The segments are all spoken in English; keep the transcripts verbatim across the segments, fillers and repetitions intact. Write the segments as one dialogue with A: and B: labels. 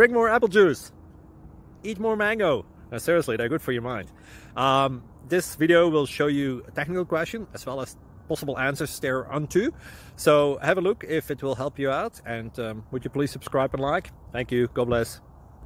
A: drink more apple juice, eat more mango. No, seriously, they're good for your mind. Um, this video will show you a technical question as well as possible answers thereunto. So have a look if it will help you out, and um, would you please subscribe and like? Thank you. God bless.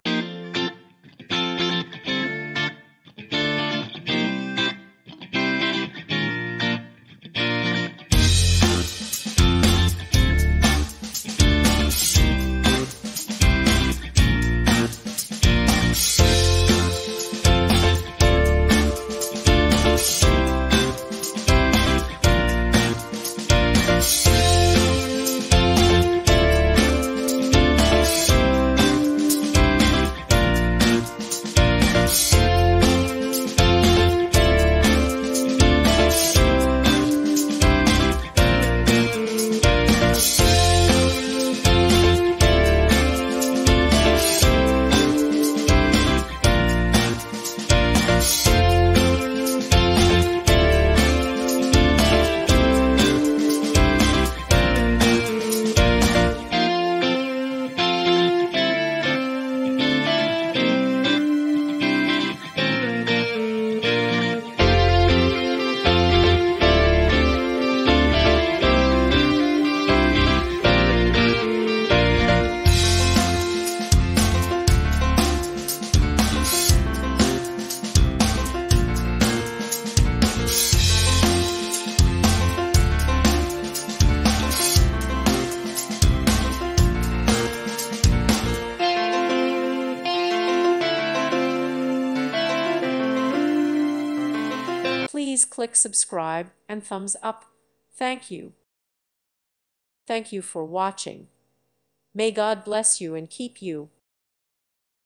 B: Please click subscribe and thumbs up. Thank you. Thank you for watching. May God bless you and keep you.